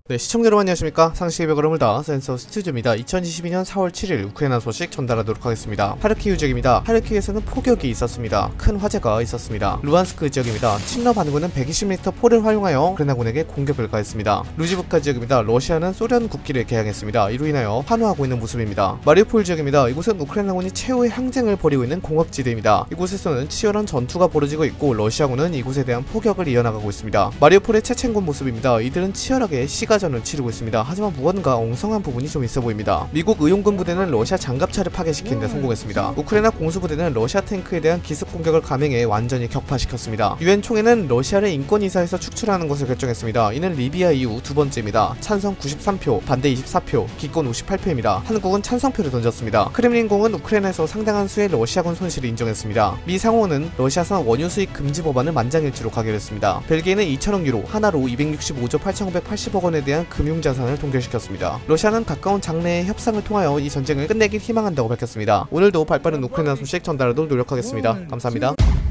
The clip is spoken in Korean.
네, 시청자 여러분 안녕하십니까. 상식의 벽을 허물다 센서 스튜디오입니다. 2022년 4월 7일 우크라이나 소식 전달하도록 하겠습니다. 하르키우 지역입니다. 하르키우에서는 폭격이 있었습니다. 큰 화재가 있었습니다. 루안스크 지역입니다. 친러 반군은 120m 포를 활용하여 우크라이나군에게 공격을 가했습니다. 루지브카 지역입니다. 러시아는 소련 국기를 개양했습니다. 이로 인하여 환호하고 있는 모습입니다. 마리우폴 지역입니다. 이곳은 우크라이나군이 최후의 항쟁을 벌이고 있는 공업지대입니다. 이곳에서는 치열한 전투가 벌어지고 있고 러시아군은 이곳에 대한 포격을 이어나가고 있습니다. 마리우폴의 체첸군 모습입니다. 이들은 치열하게 시가전을 치르고 있습니다. 하지만 무언가 엉성한 부분이 좀 있어 보입니다. 미국 의용군 부대는 러시아 장갑차를 파괴시키는 데 성공했습니다. 우크라이나 공수부대는 러시아 탱크에 대한 기습 공격을 감행해 완전히 격파시켰습니다. 유엔 총회는 러시아를 인권이사에서 축출하는 것을 결정했습니다. 이는 리비아 이후 두 번째입니다. 찬성 93표, 반대 24표, 기권 58표입니다. 한국은 찬성표를 던졌습니다. 크렘린궁은 우크라이나에서 상당한 수의 러시아군 손실을 인정했습니다. 미 상원은 러시아산 원유 수입 금지 법안을 만장일치로 가결했습니다. 벨기에는 2천억 유로, 하나로 265조 8,580억 원에 대한 금융자산을 동결시켰습니다. 러시아는 가까운 장래의 협상을 통하여 이 전쟁을 끝내길 희망한다고 밝혔습니다. 오늘도 발빠른 우크라이나 소식 전달하도록 노력하겠습니다. 감사합니다.